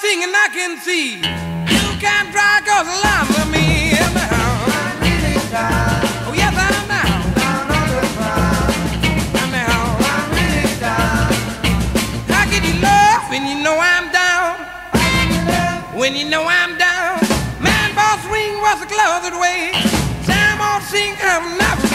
singing, I can see. You can't try cause a line for me. I'm really down. Oh yes, I'm down. Down on the ground. I'm down. I'm really down. How can you love when you know I'm down? How can you love when you know I'm down? Man, boss swing was the closet way. Sam on sing, I'm never